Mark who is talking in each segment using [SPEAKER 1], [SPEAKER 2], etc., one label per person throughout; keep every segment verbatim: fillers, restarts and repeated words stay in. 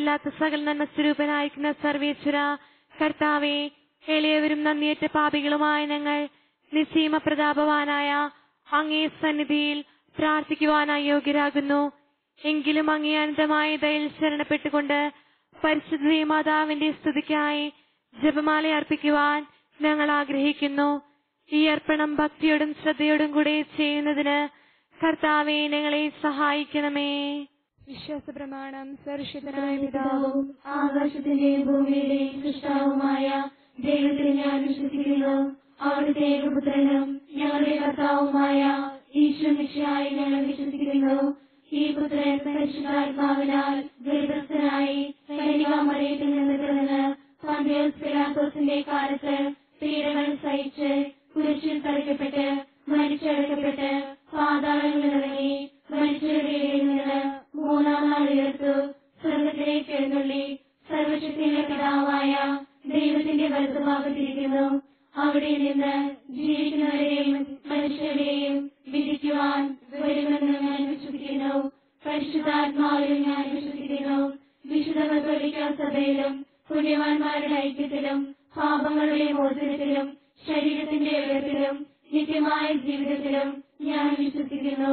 [SPEAKER 1] കുറവില്ലാത്ത സകല നന്മ സ്വരൂപനായിരിക്കുന്ന സർവേശ്വര കർത്താവേ, എളിയവരും നന്ദിയേറ്റ പാപികളുമായ ഞങ്ങൾ നിസ്സീമ പ്രതാപവാനായ അങ്ങേ സന്നിധിയിൽ പ്രാർത്ഥിക്കുവാൻ അയോഗ്യരാകുന്നു. എങ്കിലും അങ്ങേ അനന്തമായ ദയയിൽ ശരണപ്പെട്ടുകൊണ്ട് പരിശുദ്ധ മാതാവിന്റെ സ്തുതിക്കായി ജപമാല അർപ്പിക്കുവാൻ ഞങ്ങൾ ആഗ്രഹിക്കുന്നു. ഈ അർപ്പണം ഭക്തിയോടും ശ്രദ്ധയോടും കൂടെ ചെയ്യുന്നതിന് കർത്താവേ ഞങ്ങളെ സഹായിക്കണമേ.
[SPEAKER 2] വിശ്വാസ പ്രമാണം. സർവശക്തനായ പിതാവും ആകാശത്തിന്റെയും ഭൂമിയുടെയും സൃഷ്ടാവുമായ ദൈവത്തിൽ ഞാൻ വിശ്വസിക്കുന്നു. അവിടുത്തെ ഏകപുത്രനും ഞങ്ങളുടെ കർത്താവുമായ ഈശ്വരനിശ്ചയായി ഞങ്ങൾ വിശ്വസിക്കുന്നു. ഈ പുത്രൻ പരിശുദ്ധാത്മാവിനാൽ ഗർഭസ്ഥനായി കന്യകാമറിയത്തിൽ നിന്ന് പിറന്ന് പന്തിയോസ് പിലാത്തോസിന്റെ കാലത്ത് പീഡകൾ സഹിച്ച് കുരിശിൽ തറയ്ക്കപ്പെട്ട് മരിച്ചടക്കപ്പെട്ട് പാതാളങ്ങളിൽ ഇറങ്ങി മരിച്ചവരുടെ ഇടയിൽ നിന്ന് മൂന്നാം നാൾ ഉയർത്തു സ്വർഗത്തിലേക്ക് എഴുന്നള്ളി സർവശക്തിയുടെ പിതാവായ ദൈവത്തിന്റെ വലതുഭാഗത്തിരിക്കുന്നു. അവിടെ നിന്ന് ജീവിക്കുന്നവരെയും മനുഷ്യരെയും വിധിക്കുവാൻ വരുമെന്ന് ഞാൻ വിശ്വസിക്കുന്നു. പരിശുദ്ധാത്മാവിലും ഞാൻ വിശ്വസിക്കുന്നു. വിശുദ്ധ കത്തോലിക്കാ സഭയിലും പുണ്യവാന്മാരുടെ ഐക്യത്തിലും പാപങ്ങളുടെ മോചനത്തിലും ശരീരത്തിന്റെ ഉയർത്തിലും നിത്യമായ ജീവിതത്തിലും ഞാൻ വിശ്വസിക്കുന്നു.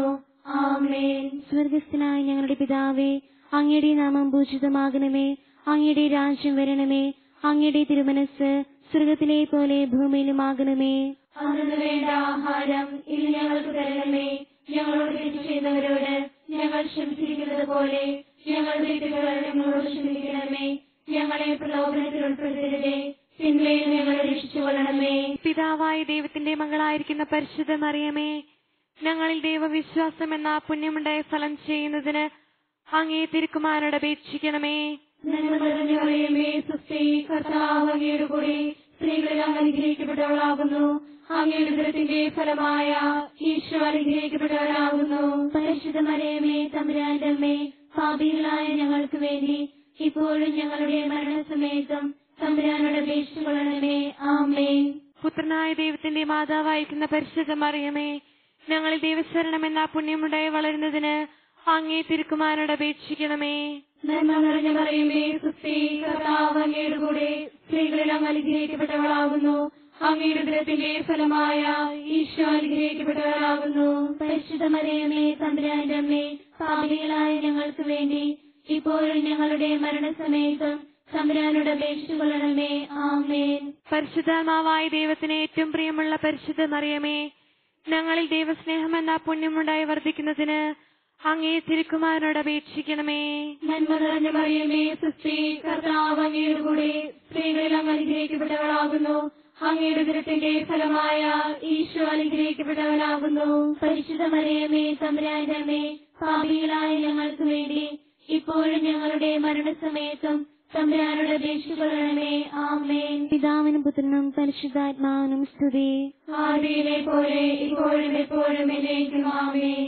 [SPEAKER 2] ആമേൻ.
[SPEAKER 1] സ്വർഗസ്ഥനായ ഞങ്ങളുടെ പിതാവേ, അങ്ങയുടെ നാമം പൂജിതമാകണമേ. അങ്ങയുടെ രാജ്യം വരണമേ. അങ്ങയുടെ തിരുമനസ് സ്വർഗത്തിലെ പോലെ ഭൂമിയിലുമാകണമേ.
[SPEAKER 2] അന്നു വേണ്ട ആഹാരം ഇന്ന് ഞങ്ങൾക്ക് തരണമേ. ഞങ്ങളോട് തെറ്റ് ചെയ്തവരോട് ഞങ്ങൾ ക്ഷമിച്ചിരിക്കുന്നത് പോലെ ഞങ്ങളുടെ തെറ്റുകൾ ഞങ്ങളോട് ക്ഷമിക്കണമേ. ഞങ്ങളെ പ്രലോഭനത്തിൽ ഉൾപ്പെടുത്തരുതേ, തിന്മയിൽ ഞങ്ങളെ രക്ഷിച്ചുകൊള്ളണമേ.
[SPEAKER 1] പിതാവായ ദൈവത്തിന്റെ മകളായിരിക്കുന്ന പരിശുദ്ധ മറിയമേ, ഞങ്ങളിൽ ദൈവവിശ്വാസം എന്ന പുണ്യമുണ്ടായ ഫലം ചെയ്യുന്നതിന് അങ്ങേ തിരുക്കുമാരനോട് അപേക്ഷിക്കണമേ.
[SPEAKER 2] നന്മ നിറഞ്ഞ മറിയമേ, സുസ്ഥി, കർത്താവ് അങ്ങയുടെ കൂടെ സ്ത്രീകളെല്ലാം അനുഗ്രഹിക്കപ്പെട്ടവളാകുന്നു. അങ്ങയുടെ ഉദരത്തിന്റെ ഫലമായ ഈശോ അനുഗ്രഹിക്കപ്പെട്ടവനാകുന്നു. പരിശുദ്ധ മറിയമേ, തമ്പുരാന്റെ അമ്മേ, പാപികളായ ഞങ്ങൾക്ക് വേണ്ടി ഇപ്പോഴും ഞങ്ങളുടെ മരണസമയത്തും തമ്പുരാനോട് അപേക്ഷിച്ചുകൊള്ളണമേ. ആമേൻ.
[SPEAKER 1] പുത്രനായ ദൈവത്തിന്റെ മാതാവായിരിക്കുന്ന പരിശുദ്ധ മറിയമേ, ഞങ്ങളിൽ ദൈവശരണം എന്ന പുണ്യമുണ്ടായി വളരുന്നതിന് അങ്ങേ തിരുക്കുമാരനോട് അപേക്ഷിക്കണമേ.
[SPEAKER 2] നന്മ നിറഞ്ഞ മറിയമേ, സുസ്ഥി, കർത്താവ് അങ്ങയുടെ കൂടെ സ്ത്രീകളെല്ലാം അനുഗ്രഹിക്കപ്പെട്ടവളാകുന്നു. അങ്ങയുടെ ഉദരത്തിന്റെ ഫലമായ ഈശോ അനുഗ്രഹിക്കപ്പെട്ടവളാകുന്നു. പരിശുദ്ധ മറിയമേ, തമ്പുരാന്റെ അമ്മേ, പാപികളായ ഞങ്ങൾക്ക് വേണ്ടി ഇപ്പോഴും ഞങ്ങളുടെ മരണസമയത്തും തമ്പുരാനോട് അപേക്ഷിച്ചുകൊള്ളണമേ. ആമേൻ.
[SPEAKER 1] പരിശുദ്ധാത്മാവായ ദൈവത്തിന് ഏറ്റവും പ്രിയമുള്ള പരിശുദ്ധ മറിയമേ, ഞങ്ങളിൽ ദൈവസ്നേഹം എന്ന പുണ്യമുണ്ടായി വർദ്ധിക്കുന്നതിന് അങ്ങേ തിരുക്കുമാരനോട് അപേക്ഷിക്കണമേ.
[SPEAKER 2] നന്മ നിറഞ്ഞ മറിയമേ, സുസ്ഥി, കർത്താവ് അങ്ങയുടെ കൂടെ സ്ത്രീകളെല്ലാം അനുഗ്രഹിക്കപ്പെട്ടവളാകുന്നു. അങ്ങയുടെ ഉദരത്തിന്റെ ഫലമായ ഈശോ അനുഗ്രഹിക്കപ്പെട്ടവനാകുന്നു. പരിശുദ്ധ മറിയമേ, തമ്പുരാന്റെ അമ്മേ, പാപികളായ ഞങ്ങൾക്ക് വേണ്ടി ഇപ്പോഴും ഞങ്ങളുടെ മരണസമയത്തും തമ്പുരാനോട് അപേക്ഷിച്ചുകൊള്ളണമേ. ആമേൻ.
[SPEAKER 1] പിതാവിനും പുത്രനും പരിശുദ്ധാത്മാവിനും സ്തുതി.
[SPEAKER 2] ആദിയിലെ പോലെ ഇപ്പോഴും എപ്പോഴും എന്നേക്കും. ആമേൻ.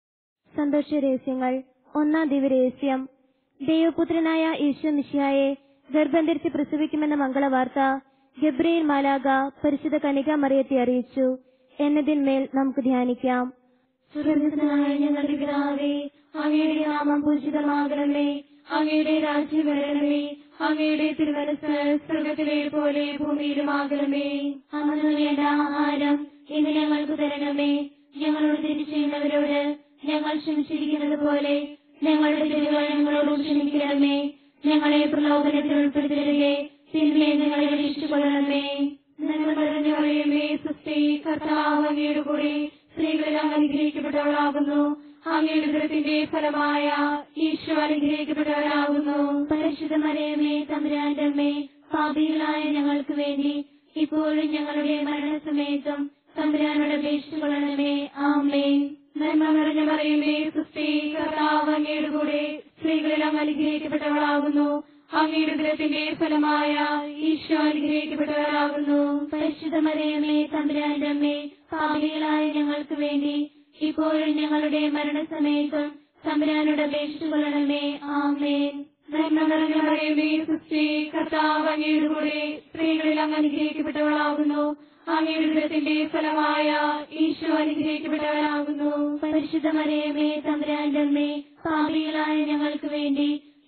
[SPEAKER 1] സന്തോഷ രഹസ്യങ്ങൾ. ഒന്നാം ദിവ്യരഹസ്യം. ദൈവപുത്രനായ ഈശോ മിശിഹായെ ഗർഭം ധരിച്ച് പ്രസവിക്കുമെന്ന മംഗളവാർത്ത ഗബ്രിയേൽ മാലാഖ പരിശുദ്ധ കന്യകാമറിയത്തെ അറിയിച്ചു എന്നതിന്മേൽ നമുക്ക് ധ്യാനിക്കാം.
[SPEAKER 2] സ്വർഗ്ഗസ്ഥനായ ഞങ്ങളുടെ പിതാവേ, അങ്ങയുടെ നാമം പൂജിതമാകണമേ. അങ്ങയുടെ രാജ്യം വരണമേ. അങ്ങയുടെ തിരുമനസ് സ്വർഗ്ഗത്തിലെ പോലെ ഭൂമിയിലുമാകണമേ. അന്നു വേണ്ട ആഹാരം ഇന്ന് ഞങ്ങൾക്ക് തരണമേ. ഞങ്ങളോട് തെറ്റ് ചെയ്യുന്നവരോട് ഞങ്ങൾ ക്ഷമിച്ചിരിക്കുന്നത് പോലെ ഞങ്ങളുടെ തെറ്റുകൾ ഞങ്ങളോട് ക്ഷമിക്കണമേ. ഞങ്ങളെ പ്രലോഭനത്തിൽ ഉൾപ്പെടുത്തരുതേ, തിന്മയെ ഞങ്ങളെ രക്ഷിച്ചുകൊള്ളണമേ. നന്മ നിറഞ്ഞ മറിയമേ, സുസ്ഥി, കർത്താവ് അങ്ങയുടെ കൂടെ സ്ത്രീകളെല്ലാം അനുഗ്രഹിക്കപ്പെട്ടവളാകുന്നു. അങ്ങയുടെ ഉദരത്തിന്റെ ഫലമായ ഈശോ അനുഗ്രഹിക്കപ്പെട്ടവനാകുന്നു. പരിശുദ്ധ മറിയമേ, തമ്പുരാന്റെ അമ്മേ, പാപികളായ ഞങ്ങൾക്ക് വേണ്ടി ഇപ്പോഴും ഞങ്ങളുടെ മരണസമയത്തും തമ്പുരാനോട് അപേക്ഷിച്ചുകൊള്ളണമേ. ആമേൻ. നന്മ നിറഞ്ഞ മറിയമേ, സുസ്ഥി, കർത്താവ് അങ്ങയുടെ കൂടെ സ്ത്രീകളെല്ലാം അനുഗ്രഹിക്കപ്പെട്ടവളാകുന്നു. അങ്ങയുടെ ഉദരത്തിന്റെ ഫലമായ ഈശോ അനുഗ്രഹിക്കപ്പെട്ടവനാകുന്നു. പരിശുദ്ധ മറിയമേ, തമ്പുരാന്റെ അമ്മേ, പാപികളായ ഞങ്ങൾക്ക് വേണ്ടി ഇപ്പോഴും ഞങ്ങളുടെ മരണസമയത്തും തമ്പുരാനോട് അപേക്ഷിച്ചുകൊള്ളണമേ. ആമേൻ. നന്മ നിറഞ്ഞ മറിയമേ, സുസ്ഥി, കർത്താവ് അങ്ങയുടെ കൂടെ സ്ത്രീകളെല്ലാം അനുഗ്രഹിക്കപ്പെട്ടവളാകുന്നു. അങ്ങയുടെ ഉദരത്തിന്റെ ഫലമായ ഈശോ അനുഗ്രഹിക്കപ്പെട്ടവനാകുന്നു. പരിശുദ്ധ മറിയമേ, തമ്പുരാന്റെ അമ്മേ, പാപികളായ ഞങ്ങൾക്ക് വേണ്ടി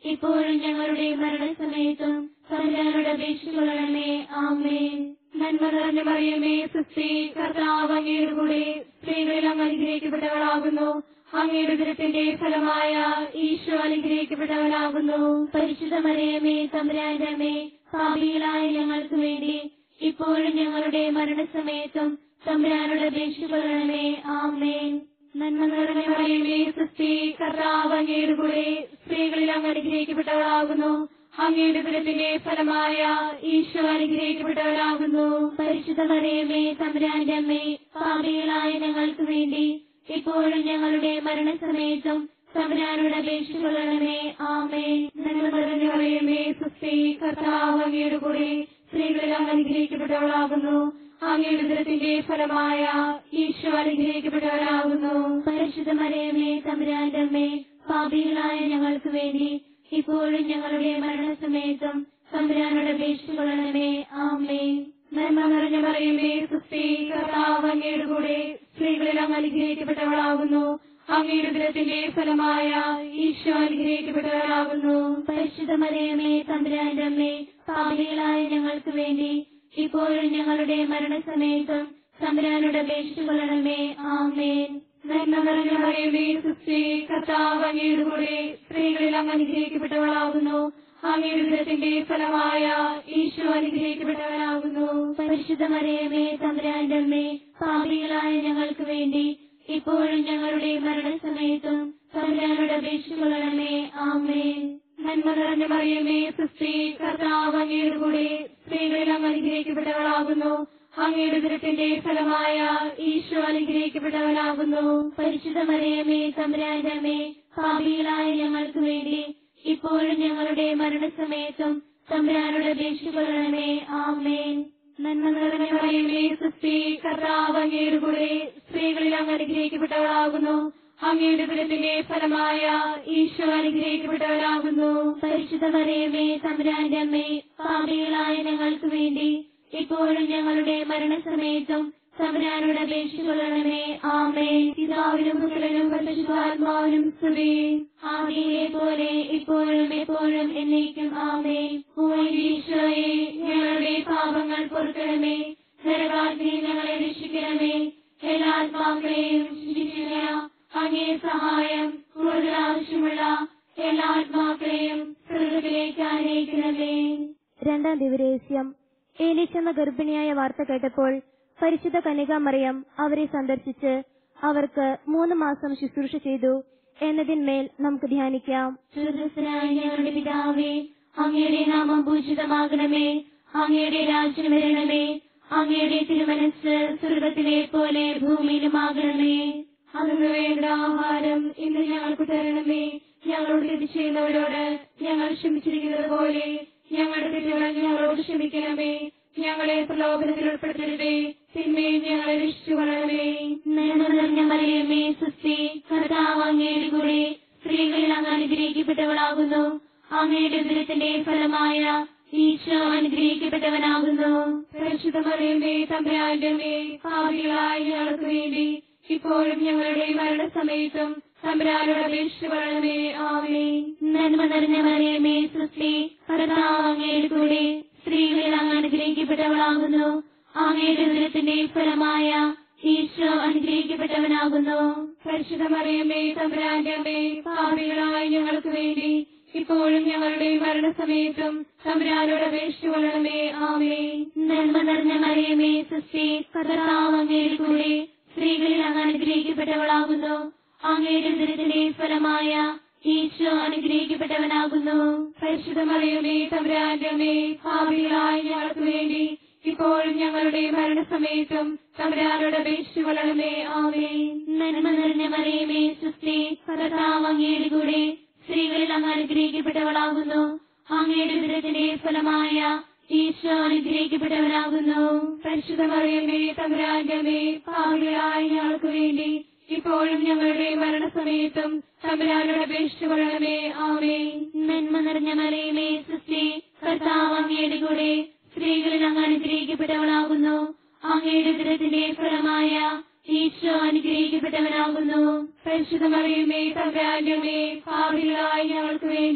[SPEAKER 2] ഇപ്പോഴും ഞങ്ങളുടെ മരണസമയത്തും തമ്പുരാനോട് അപേക്ഷിച്ചുകൊള്ളണമേ. ആമേൻ. നന്മ നിറഞ്ഞ മറിയമേ, സുസ്തി, കർത്താവ് അങ്ങയുടെ കൂടെ സ്ത്രീകളിൽ അങ്ങ് അനുഗ്രഹിക്കപ്പെട്ടവളാകുന്നു. അങ്ങയുടെ ഉദരത്തിന്റെ ഫലമായ ഈശോ അനുഗ്രഹിക്കപ്പെട്ടവനാകുന്നു.
[SPEAKER 1] പരിശുദ്ധ മറിയമേ, തമ്പുരാന്റെ അമ്മേ, പാപികളായ ഞങ്ങൾക്ക് വേണ്ടി ഇപ്പോഴും ഞങ്ങളുടെ മരണസമയത്തും തമ്പുരാനോട് അപേക്ഷിച്ചുകൊള്ളണമേ. ആമേൻ.
[SPEAKER 2] നന്മ നിറഞ്ഞ മറിയമേ, സുസ്തി, കർത്താവ് അങ്ങയുടെ കൂടെ സ്ത്രീകളിൽ അങ്ങ് അനുഗ്രഹിക്കപ്പെട്ടവളാകുന്നു. അങ്ങയുടെ ഉദരത്തിന്റെ ഫലമായ ഈശോ അനുഗ്രഹിക്കപ്പെട്ടവനാകുന്നു.
[SPEAKER 1] പരിശുദ്ധ മറിയമേ, തമ്പുരാന്റെ അമ്മേ, പാപികളായ ഞങ്ങൾക്ക് വേണ്ടി ഇപ്പോഴും ഞങ്ങളുടെ മരണസമയത്തും തമ്പുരാനോട് അപേക്ഷിച്ചുകൊള്ളണമേ. ആമേൻ.
[SPEAKER 2] നന്മ നിറഞ്ഞ മറിയമേ, സുസ്തി, കർത്താവ് അങ്ങയുടെ കൂടെ സ്ത്രീകളിൽ അങ്ങ് അനുഗ്രഹിക്കപ്പെട്ടവളാകുന്നു. അങ്ങയുടെ ഉദരത്തിന്റെ ഫലമായ ഈശോ അനുഗ്രഹിക്കപ്പെട്ടവനാകുന്നു.
[SPEAKER 1] പരിശുദ്ധ മറിയമേ, തമ്പുരാന്റെ അമ്മേ, പാപികളായ ഞങ്ങൾക്ക് വേണ്ടി ഇപ്പോഴും ഞങ്ങളുടെ മരണസമയത്തും തമ്പുരാനോട് അപേക്ഷിച്ചുകൊള്ളണമേ. ആമേൻ.
[SPEAKER 2] നന്മ നിറഞ്ഞ മറിയമേ, സുസ്തി, കർത്താവ് അങ്ങയുടെ കൂടെ സ്ത്രീകളിൽ അങ്ങ് അനുഗ്രഹിക്കപ്പെട്ടവളാകുന്നു. അങ്ങയുടെ ഉദരത്തിന്റെ ഫലമായ ഈശോ അനുഗ്രഹിക്കപ്പെട്ടവനാകുന്നു.
[SPEAKER 1] പരിശുദ്ധ മറിയമേ, തമ്പുരാന്റെ അമ്മേ, പാപികളായ ഞങ്ങൾക്ക് വേണ്ടി ഇപ്പോഴും ഞങ്ങളുടെ മരണസമയത്തും തമ്പുരാനോട് അപേക്ഷിച്ചുകൊള്ളണമേ. ആമേൻ.
[SPEAKER 2] നന്മ നിറഞ്ഞ മറിയമേ, സുസ്തി, കർത്താവ് അങ്ങയുടെ കൂടെ സ്ത്രീകളിൽ അങ്ങ് അനുഗ്രഹിക്കപ്പെട്ടവളാകുന്നു. അങ്ങയുടെ ഉദരത്തിന്റെ ഫലമായ ഈശോ അനുഗ്രഹിക്കപ്പെട്ടവനാകുന്നു.
[SPEAKER 1] പരിശുദ്ധ മറിയമേ, തമ്പുരാന്റെ അമ്മേ, പാപികളായ ഞങ്ങൾക്ക് വേണ്ടി ഇപ്പോഴും ഞങ്ങളുടെ മരണസമയത്തും തമ്പുരാനോട് അപേക്ഷിച്ചുകൊള്ളണമേ. ആമേൻ.
[SPEAKER 2] നന്മ നിറഞ്ഞ മറിയമേ, സുസ്തി, കർത്താവ് അങ്ങയുടെ കൂടെ സ്ത്രീകളിൽ അങ്ങ് അനുഗ്രഹിക്കപ്പെട്ടവളാകുന്നു. അങ്ങയുടെ ഉദരത്തിന്റെ ഫലമായ ഈശോ അനുഗ്രഹിക്കപ്പെട്ടവനാകുന്നു.
[SPEAKER 1] പരിശുദ്ധ മറിയമേ, തമ്പുരാന്റെ അമ്മേ, പാപികളായ ഞങ്ങൾക്ക് വേണ്ടി ഇപ്പോഴും ഞങ്ങളുടെ മരണസമയത്തും തമ്പുരാനോട് അപേക്ഷിച്ചുകൊള്ളണമേ. ആമേൻ.
[SPEAKER 2] നന്മ നിറഞ്ഞ മറിയമേ, സുസ്തി, കർത്താവ് അങ്ങയുടെ കൂടെ സ്ത്രീകളിൽ അങ്ങ് അനുഗ്രഹിക്കപ്പെട്ടവളാകുന്നു. അങ്ങയുടെ ഉദരത്തിന്റെ ഫലമായ ഈശോ അനുഗ്രഹിക്കപ്പെട്ടവനാകുന്നു.
[SPEAKER 1] പരിശുദ്ധ മറിയമേ, തമ്പുരാന്റെ അമ്മേ, പാപികളായ ഞങ്ങൾക്ക് വേണ്ടി ഇപ്പോഴും ഞങ്ങളുടെ മരണസമയത്തും തമ്പുരാനോട് അപേക്ഷിച്ചുകൊള്ളണമേ. ആമേൻ.
[SPEAKER 2] പിതാവിനും പുത്രനും പരിശുദ്ധാത്മാവിനും സ്തുതി.
[SPEAKER 1] ആദിയിലെ പോലെ ഇപ്പോഴും എപ്പോഴും എന്നേക്കും. ആമേൻ.
[SPEAKER 2] ഓ ഈശോയെ, ഞങ്ങളുടെ പാപങ്ങൾ പൊറുക്കണമേ. നരകാഗ്നിയിൽ ഞങ്ങളെ രക്ഷിക്കണമേ. എല്ലാ ആത്മാക്കളെയും ശിക്ഷിക്കുക. അങ്ങേ സഹായം കൂടുതൽ ആവശ്യമുള്ള എല്ലാ ആത്മാക്കളെയും സ്വർഗ്ഗത്തിലേക്ക് ആനയിക്കണമേ.
[SPEAKER 1] രണ്ടാം ദിവരേസ്യം. ഏലീശെന്ന ഗർഭിണിയായ വാർത്ത കേട്ടപ്പോൾ പരിശുദ്ധ കന്യകാമറിയം അവരെ സന്ദർശിച്ച് അവർക്ക് മൂന്ന് മാസം ശുശ്രൂഷ ചെയ്തു എന്നതിന്മേൽ നമുക്ക് ധ്യാനിക്കാം.
[SPEAKER 2] സ്വർഗ്ഗസ്ഥനായ ഞങ്ങളുടെ പിതാവേ, അങ്ങയുടെ നാമം പൂജിതമാകണമേ. അങ്ങയുടെ രാജ്യം വരണമേ. അങ്ങയുടെ തിരുമനസ്സ് സ്വർഗ്ഗത്തിലെ പോലെ ഭൂമിയിലുമാകണമേ. അന്ന് വേണ്ട ആഹാരം ഇന്ന് ഞങ്ങൾക്ക് തരണമേ. ഞങ്ങളോട് തെറ്റ് ചെയ്യുന്നവരോട് ഞങ്ങൾ ക്ഷമിച്ചിരിക്കുന്നത് പോലെ ഞങ്ങളുടെ തെറ്റുകൾ ഞങ്ങളോട് ക്ഷമിക്കണമേ. ഞങ്ങളെ പ്രലോഭനത്തിൽ ഉൾപ്പെടുത്തരുതേ. തിന്മയും ഞങ്ങളെ രക്ഷിച്ചുകൊള്ളണമേ.
[SPEAKER 1] നന്മ നിറഞ്ഞ മറിയമേ, സുസ്തി, കർത്താവ് അങ്ങയുടെ കൂടെ സ്ത്രീകളിൽ അങ്ങ് അനുഗ്രഹിക്കപ്പെട്ടവളാകുന്നു. അങ്ങയുടെ ഉദരത്തിന്റെ ഫലമായ ഈശോ അനുഗ്രഹിക്കപ്പെട്ടവനാകുന്നു.
[SPEAKER 2] പരിശുദ്ധ മറിയമേ, തമ്പുരാന്റെ അമ്മേ, പാപികളായ ഞങ്ങൾക്ക് വേണ്ടി ഇപ്പോഴും ഞങ്ങളുടെ മരണസമയത്തും തമ്പുരാനോട് അപേക്ഷിച്ചുകൊള്ളണമേ. ആമേൻ.
[SPEAKER 1] നന്മ നിറഞ്ഞ മറിയമേ, സുസ്തി, കർത്താവ് അങ്ങയുടെ കൂടെ സ്ത്രീകളിൽ അങ്ങ് അനുഗ്രഹിക്കപ്പെട്ടവളാകുന്നു. അങ്ങയുടെ ഉദരത്തിന്റെ ഫലമായ ഈശോ അനുഗ്രഹിക്കപ്പെട്ടവനാകുന്നു.
[SPEAKER 2] പരിശുദ്ധ മറിയമേ, തമ്പുരാന്റെ അമ്മേ, പാപികളായ ഞങ്ങൾക്ക് വേണ്ടി ഇപ്പോഴും ഞങ്ങളുടെ മരണസമയത്തും തമ്പുരാനോട് അപേക്ഷിച്ചുകൊള്ളണമേ. ആമേൻ.
[SPEAKER 1] നന്മ നിറഞ്ഞ മറിയമേ, സുസ്തി, കർത്താവ് അങ്ങയുടെ കൂടെ സ്ത്രീകളിൽ അങ്ങ് അനുഗ്രഹിക്കപ്പെട്ടവളാകുന്നു. അങ്ങയുടെ ഉദരത്തിന്റെ ഫലമായ ഈശോ അനുഗ്രഹിക്കപ്പെട്ടവനാകുന്നു.
[SPEAKER 2] പരിശുദ്ധ മറിയമേ, തമ്പുരാന്റെ അമ്മേ, പാപികളായ ഞങ്ങൾക്ക് വേണ്ടി ഇപ്പോഴും ഞങ്ങളുടെ മരണസമയത്തും തമ്പുരാനോട് അപേക്ഷിച്ചുകൊള്ളണമേ. ആമേൻ.
[SPEAKER 1] നന്മ നിറഞ്ഞ മറിയമേ, സുസ്തി, കർത്താവ് അങ്ങയുടെ കൂടെ സ്ത്രീകളിൽ അങ്ങ് അനുഗ്രഹിക്കപ്പെട്ടവളാകുന്നു. അങ്ങയുടെ ഉദരത്തിന്റെ ഫലമായ ഈശോ അനുഗ്രഹിക്കപ്പെട്ടവനാകുന്നു.
[SPEAKER 2] പരിശുദ്ധ മറിയമേ, തമ്പുരാന്റെ അമ്മേ, പാപികളായ ഞങ്ങൾക്ക് വേണ്ടി ഇപ്പോഴും ഞങ്ങളുടെ മരണസമയത്തും തമ്പുരാനോട് അപേക്ഷിച്ചുകൊള്ളണമേ. ആമേൻ.
[SPEAKER 1] നന്മ നിറഞ്ഞ മറിയമേ, സുസ്തി, കർത്താവ് അങ്ങയുടെ കൂടെ സ്ത്രീകളിൽ അങ്ങ് അനുഗ്രഹിക്കപ്പെട്ടവളാകുന്നു. അങ്ങയുടെ ഉദരത്തിന്റെ ഫലമായ ഈശോ അനുഗ്രഹിക്കപ്പെട്ടവനാകുന്നു.
[SPEAKER 2] പരിശുദ്ധ മറിയമേ, തമ്പുരാന്റെ അമ്മേ, പാപികളായ ഞങ്ങൾക്ക് വേണ്ടി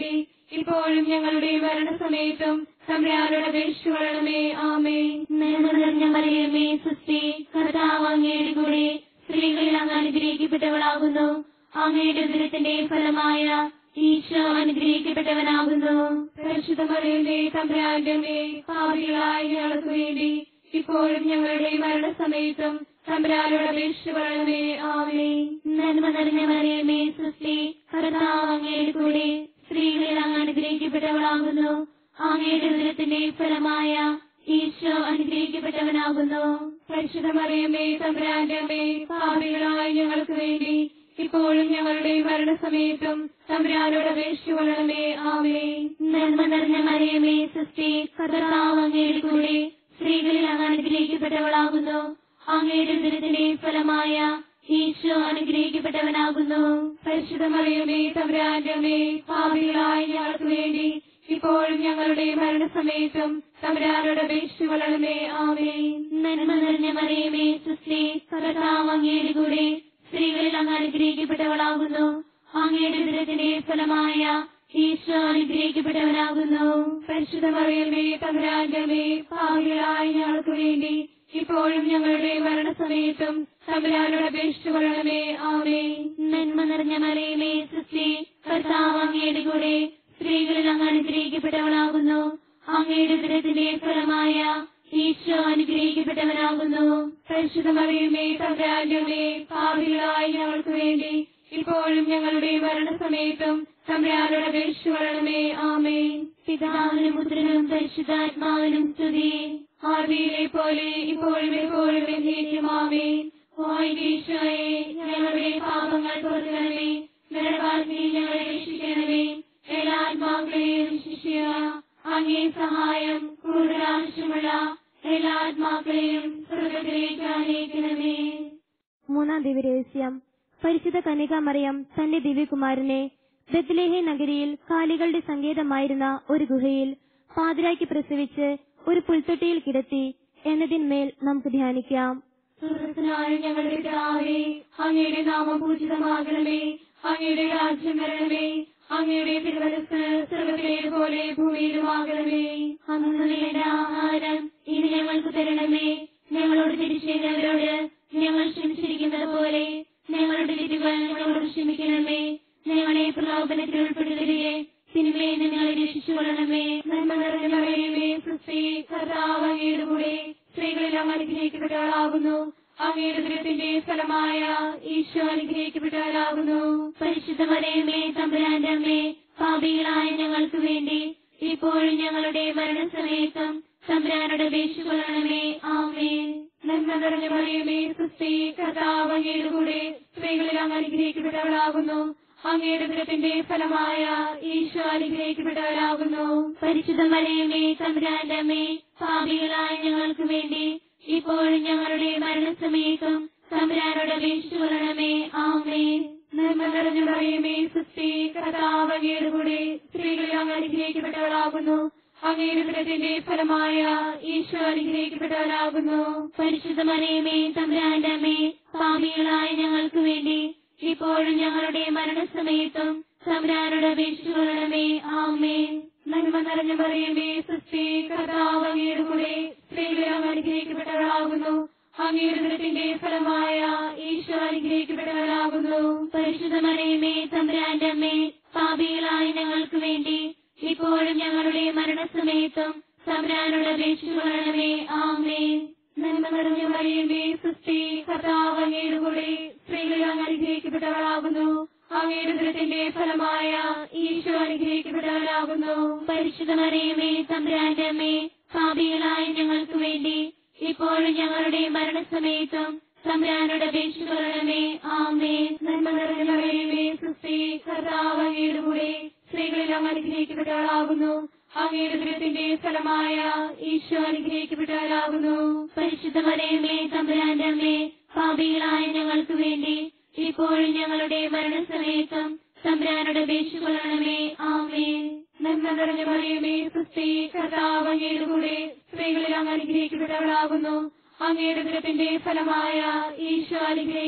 [SPEAKER 2] ഇപ്പോഴും ഞങ്ങളുടെ മരണസമയത്തും തമ്പുരാനോട് അപേക്ഷിച്ചുകൊള്ളണമേ. ആമേൻ.
[SPEAKER 1] നന്മ നിറഞ്ഞ മറിയമേ, സ്വസ്തി, കർത്താവ് അങ്ങയുടെ കൂടെ സ്ത്രീകളിൽ അങ്ങ് അനുഗ്രഹിക്കപ്പെട്ടവളാകുന്നു. അങ്ങയുടെ ഉദരത്തിന്റെ ഫലമായ ഈശോ അനുഗ്രഹിക്കപ്പെട്ടവനാകുന്നു.
[SPEAKER 2] പരിശുദ്ധ മറിയമേ, തമ്പുരാന്റെ അമ്മേ, പാപികളായ ഞങ്ങൾക്ക് വേണ്ടി ഇപ്പോഴും ഞങ്ങളുടെ മരണസമയത്തും തമ്പുരാനോട് അപേക്ഷിച്ചുകൊള്ളണമേ. ആമേൻ.
[SPEAKER 1] നന്മ നിറഞ്ഞ മറിയമേ, സ്വസ്തി, കർത്താവ് അങ്ങയുടെ കൂടെ സ്ത്രീകളിൽ അങ്ങ് അനുഗ്രഹിക്കപ്പെട്ടവളാകുന്നു. അങ്ങയുടെ ഉദരത്തിന്റെ ഫലമായ ഈശോ അനുഗ്രഹിക്കപ്പെട്ടവനാകുന്നു.
[SPEAKER 2] പരിശുദ്ധ മറിയമേ, തമ്പുരാന്റെ അമ്മേ, പാപികളായ ഞങ്ങൾക്ക് വേണ്ടി ഇപ്പോഴും ഞങ്ങളുടെ മരണസമയത്തും തമ്പുരാനോട് അപേക്ഷിച്ചുകൊള്ളണമേ. ആമേൻ.
[SPEAKER 1] നന്മ നിറഞ്ഞ മറിയമേ, സ്വസ്തി, കർത്താവ് അങ്ങയുടെ കൂടെ സ്ത്രീകളിൽ അങ്ങ് അനുഗ്രഹിക്കപ്പെട്ടവളാകുന്നു. അങ്ങയുടെ ഉദരത്തിന്റെ ഫലമായ ഈശോ അനുഗ്രഹിക്കപ്പെട്ടവനാകുന്നു.
[SPEAKER 2] പരിശുദ്ധ മറിയമേ, തമ്പുരാന്റെ അമ്മേ, പാപികളായ ഞങ്ങൾക്ക് വേണ്ടി ഇപ്പോഴും ഞങ്ങളുടെ മരണസമയത്തും തമ്പുരാനോട് അപേക്ഷിച്ചുകൊള്ളണമേ. ആമേൻ.
[SPEAKER 1] നന്മ നിറഞ്ഞ മറിയമേ, സ്വസ്തി, കർത്താവ് അങ്ങയുടെ കൂടെ സ്ത്രീകളിൽ അങ്ങ് അനുഗ്രഹിക്കപ്പെട്ടവളാകുന്നു. അങ്ങയുടെ ഉദരത്തിന്റെ ഫലമായ ഈശോ അനുഗ്രഹിക്കപ്പെട്ടവനാകുന്നു.
[SPEAKER 2] പരിശുദ്ധ മറിയമേ, തമ്പുരാന്റെ അമ്മേ, പാപികളായ ഞങ്ങൾക്ക് വേണ്ടി ഇപ്പോഴും ഞങ്ങളുടെ മരണസമയത്തും തമ്പുരാനോട് അപേക്ഷിച്ചുകൊള്ളണമേ. ആമേൻ.
[SPEAKER 1] നന്മ നിറഞ്ഞ മറിയമേ, സ്വസ്തി, കർത്താവ് അങ്ങയുടെ കൂടെ സ്ത്രീകളിൽ അങ്ങ് അനുഗ്രഹിക്കപ്പെട്ടവളാകുന്നു. അങ്ങയുടെ ഉദരത്തിന്റെ ഫലമായ ഈശോ അനുഗ്രഹിക്കപ്പെട്ടവനാകുന്നു.
[SPEAKER 2] പരിശുദ്ധ മറിയമേ, തമ്പുരാന്റെ അമ്മേ, പാപികളായ ഞങ്ങൾക്ക് വേണ്ടി ഇപ്പോഴും ഞങ്ങളുടെ മരണസമയത്തും തമ്പുരാനോട് അപേക്ഷിച്ചുകൊള്ളണമേ. ആമേൻ.
[SPEAKER 1] പിതാവിനും പുത്രനും പരിശുദ്ധാത്മാവിനും സ്തുതി.
[SPEAKER 2] ആദിയിലെ പോലെ ഇപ്പോഴും എപ്പോഴും എന്നേക്കും. ആമേൻ. ഓ ഈശോയെ, ഞങ്ങളുടെ പാപങ്ങൾ പൊറുക്കണമേ. നരകാഗ്നിയിൽ ഞങ്ങളെ രക്ഷിക്കണമേ. എല്ലാ ആത്മാക്കളെയും ശിഷ്യ അങ്ങേ സഹായം കൂടുതൽ ആവശ്യമുള്ള എല്ലാ ആത്മാക്കളെയും സ്വർഗ്ഗത്തിലേക്ക് ആനയിക്കണമേ.
[SPEAKER 1] മൂന്നാം ദിവ്യരഹസ്യം. പരിശുദ്ധ കന്യകാമറിയം തന്റെ ദിവ്യകുമാരനെ ബത്ലഹേം നഗരിയിൽ കാലികളുടെ സങ്കേതമായിരുന്ന ഒരു ഗുഹയിൽ പാതിരായ്ക്ക് പ്രസവിച്ച് ഒരു പുൽത്തൊട്ടിയിൽ കിടത്തി എന്നതിന്മേൽ നമുക്ക് ധ്യാനിക്കാം.
[SPEAKER 2] സ്വർഗ്ഗസ്ഥനായ ഞങ്ങളുടെ പിതാവേ, അങ്ങയുടെ നാമം പൂജിതമാകണമേ. അങ്ങയുടെ രാജ്യം വരണമേ. അങ്ങയുടെ തിരുമനസ്സ് സ്വർഗ്ഗത്തിലേതുപോലെ ഭൂമിയിലുമാകണമേ.
[SPEAKER 1] അന്നു വേണ്ട ആഹാരം ഇനി ഞങ്ങൾക്ക് തരണമേ. ഞങ്ങളോട് തെറ്റ് ചെയ്തവരോട് ഞങ്ങൾ ക്ഷമിച്ചിരിക്കുന്നത് പോലെ ഞങ്ങളുടെ തെറ്റുകൾ ഞങ്ങളോട് ക്ഷമിക്കണമേ. ഞങ്ങളെ പ്രലോഭനത്തിൽ ഉൾപ്പെടുത്തരുതേ, തിന്മയിൽ നിന്ന് ഞങ്ങളെ രക്ഷിച്ചുകൊള്ളണമേ.
[SPEAKER 2] നന്മ നിറഞ്ഞ മറിയമേ, സ്വസ്തി, കർത്താവ് അങ്ങയുടെ കൂടെ സ്ത്രീകളിൽ അങ്ങ് അനുഗ്രഹിക്കപ്പെട്ടവളാകുന്നു. അങ്ങയുടെ ഉദരത്തിന്റെ ഫലമായ ഈശോ അനുഗ്രഹിക്കപ്പെട്ടവളാകുന്നു.
[SPEAKER 1] പരിശുദ്ധ മറിയമേ, തമ്പുരാന്റെ അമ്മേ, പാപികളായ ഞങ്ങൾക്ക് വേണ്ടി ഇപ്പോഴും ഞങ്ങളുടെ മരണസമയത്തും തമ്പുരാനോട് അപേക്ഷിച്ചുകൊള്ളണമേ. ആമേൻ.
[SPEAKER 2] നന്മ നിറഞ്ഞ മറിയമേ, സ്വസ്തി, കർത്താവ് അങ്ങയുടെ കൂടെ സ്ത്രീകളിൽ അങ്ങ് അനുഗ്രഹിക്കപ്പെട്ടവളാകുന്നു. അങ്ങയുടെ ഉദരത്തിന്റെ ഫലമായ ഈശോ അനുഗ്രഹിക്കപ്പെട്ടവളാകുന്നു.
[SPEAKER 1] പരിശുദ്ധ മറിയമേ, തമ്പുരാന്റെ അമ്മേ, പാപികളായ ഞങ്ങൾക്ക് വേണ്ടി ഇപ്പോഴും ഞങ്ങളുടെ മരണസമയത്തും തമ്പുരാനോട് അപേക്ഷിച്ചുകൊള്ളണമേ. ആമേൻ.
[SPEAKER 2] നന്മ നിറഞ്ഞ മറിയമേ, സ്വസ്തി, കർത്താവ് അങ്ങയുടെ കൂടെ സ്ത്രീകളിൽ അങ്ങ് അനുഗ്രഹിക്കപ്പെട്ടവളാകുന്നു. അങ്ങയുടെ ഉദരത്തിന്റെ ഫലമായ ഈശോ അനുഗ്രഹിക്കപ്പെട്ടവളാകുന്നു.
[SPEAKER 1] പരിശുദ്ധ മറിയമേ, തമ്പുരാന്റെ അമ്മേ, പാപികളായ ഞങ്ങൾക്ക് വേണ്ടി ഇപ്പോഴും ഞങ്ങളുടെ മരണസമയത്തും തമ്പുരാനോട് അപേക്ഷിച്ചുകൊള്ളണമേ. ആമേൻ.
[SPEAKER 2] നന്മ നിറഞ്ഞ മറിയമേ, സ്വസ്തി, കർത്താവ് അങ്ങയുടെ കൂടെ സ്ത്രീകളിൽ അങ്ങ് അനുഗ്രഹിക്കപ്പെട്ടവളാകുന്നു. അങ്ങയുടെ ഉദരത്തിന്റെ ഫലമായ ഈശോ അനുഗ്രഹിക്കപ്പെട്ടവളാകുന്നു.
[SPEAKER 1] പരിശുദ്ധ മറിയമേ, തമ്പുരാന്റെ അമ്മേ, പാപികളായ ഞങ്ങൾക്ക് വേണ്ടി ഇപ്പോഴും ഞങ്ങളുടെ മരണസമയത്തും തമ്പുരാനോട് അപേക്ഷിച്ചുകൊള്ളണമേ. ആമേൻ.
[SPEAKER 2] നന്മ നിറഞ്ഞ മറിയമേ, സ്വസ്തി, കർത്താവ് അങ്ങയുടെ കൂടെ സ്ത്രീകളിൽ അങ്ങ് അനുഗ്രഹിക്കപ്പെട്ടവളാകുന്നു. അങ്ങയുടെ ഉദരത്തിന്റെ ഫലമായ ഈശോ അനുഗ്രഹിക്കപ്പെട്ടവളാകുന്നു.
[SPEAKER 1] പരിശുദ്ധ മറിയമേ, തമ്പുരാന്റെ അമ്മേ, പാപികളായ ഞങ്ങൾക്ക് വേണ്ടി ഇപ്പോഴും ഞങ്ങളുടെ മരണസമയത്തും തമ്പുരാനോട് അപേക്ഷിച്ചുകൊള്ളണമേ. ആമേൻ.
[SPEAKER 2] നന്മ നിറഞ്ഞ മറിയമേ, സ്വസ്തി, കർത്താവ് അങ്ങയുടെ കൂടെ സ്ത്രീകളിൽ അങ്ങ് അനുഗ്രഹിക്കപ്പെട്ടവളാകുന്നു. അങ്ങയുടെ ഉദരത്തിന്റെ ഫലമായ ഈശോ അനുഗ്രഹിക്കപ്പെട്ടവളാകുന്നു.
[SPEAKER 1] പരിശുദ്ധ മറിയമേ, തമ്പുരാന്റെ അമ്മേ, പാപികളായ ഞങ്ങൾക്ക് വേണ്ടി ഇപ്പോഴും ഞങ്ങളുടെ മരണസമയത്തും തമ്പുരാനോട് അപേക്ഷിച്ചുകൊള്ളണമേ. ആമേൻ.
[SPEAKER 2] നന്മ നിറഞ്ഞ മറിയമേ, സ്വസ്തി, കർത്താവ് അങ്ങയുടെ കൂടെ സ്ത്രീകളിൽ അങ്ങ് അനുഗ്രഹിക്കപ്പെട്ടവളാകുന്നു. അങ്ങയുടെ ഉദരത്തിന്റെ ഫലമായ ഈശോ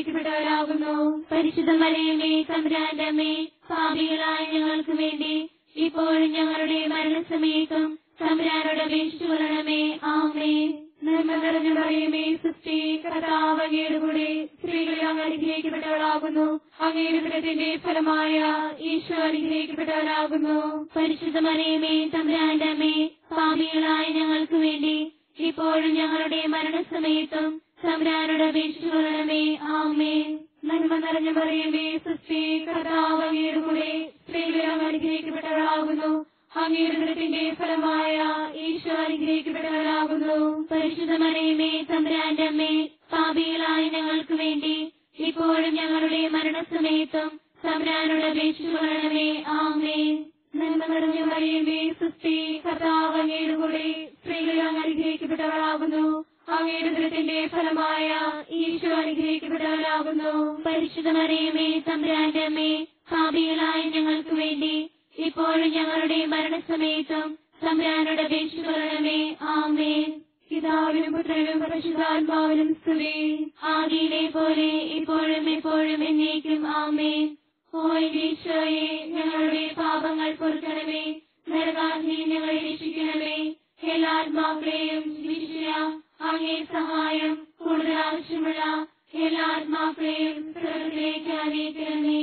[SPEAKER 2] അനുഗ്രഹിക്കപ്പെട്ടവളാകുന്നു.
[SPEAKER 1] പരിശുദ്ധ മറിയമേ, തമ്പുരാന്റെ അമ്മേ, പാപികളായ ഞങ്ങൾക്ക് വേണ്ടി
[SPEAKER 2] ഇപ്പോഴും ഞങ്ങളുടെ മരണസമയത്തും തമ്പുരാനോട് അപേക്ഷിച്ചു കൊള്ളണമേ. ആമേൻ. നന്മ നിറഞ്ഞ മറിയമേ, സുസ്തി, കർത്താവ് അങ്ങയുടെ കൂടെ സ്ത്രീകളിൽ അങ്ങ് അനുഗ്രഹിക്കപ്പെട്ടവളാകുന്നു. അങ്ങയുടെ ഉദരത്തിന്റെ ഫലമായ ഈശോ അനുഗ്രഹിക്കപ്പെട്ടവനാകുന്നു. പരിശുദ്ധ മറിയമേ, തമ്പുരാന്റെ അമ്മേ, പാപികളായ ഞങ്ങൾക്ക് വേണ്ടി ഇപ്പോഴും ഞങ്ങളുടെ മരണസമയത്തും തമ്പുരാനോട് അപേക്ഷിച്ചു കൊള്ളണമേ. ആമേൻ. നന്മ നിറഞ്ഞ മറിയമേ, സുസ്തി, കർത്താവ് അങ്ങയുടെ കൂടെ സ്ത്രീകളിൽ അങ്ങ് അനുഗ്രഹിക്കപ്പെട്ടവളാകുന്നു. അങ്ങയുടെ ഉദരത്തിന്റെ ഫലമായ ഈശോ അനുഗ്രഹിക്കപ്പെട്ടവനാകുന്നു. പരിശുദ്ധ മറിയമേ, തമ്പുരാന്റെ അമ്മേ, പാപികളായ ഞങ്ങൾക്ക് വേണ്ടി ഇപ്പോഴും ഞങ്ങളുടെ മരണസമയത്തും തമ്പുരാനോട് അപേക്ഷിച്ചു കൊള്ളണമേ. ആമേൻ. നന്മ നിറഞ്ഞ മറിയമേ, സുസ്തി, കർത്താവ് അങ്ങയുടെ കൂടെ സ്ത്രീകളിൽ അങ്ങ് അനുഗ്രഹിക്കപ്പെട്ടവളാകുന്നു. അങ്ങയുടെ ഉദരത്തിന്റെ ഫലമായ ഈശോ അനുഗ്രഹിക്കപ്പെട്ടവനാകുന്നു. പരിശുദ്ധ മറിയമേ, തമ്പുരാന്റെ അമ്മേ, പാപികളായ ഞങ്ങൾക്ക് വേണ്ടി ഇപ്പോഴും ഞങ്ങളുടെ മരണസമയത്തും തമ്പുരാനോട് അപേക്ഷിച്ചു കൊള്ളണമേ. ആമേൻ. പിതാവിനും പുത്രനും പരിശുദ്ധാത്മാവിനും സ്തുതി. ആദിയിലെ പോലെ ഇപ്പോഴും എപ്പോഴും എന്നേക്കും. ആമേൻ. ഓ ഈശോയെ, ഞങ്ങളുടെ പാപങ്ങൾ പൊറുക്കണമേ. നരകാഗ്നി ഞങ്ങളെ രക്ഷിക്കണമേ. എല്ലാ ആത്മാക്കളെയും വിശിഷ്യ അങ്ങേ സഹായം കൂടുതൽ ആവശ്യമുള്ള എല്ലാ ആത്മാക്കളെയും സ്വർഗ്ഗത്തിലേക്ക് ആനയിക്കണമേ.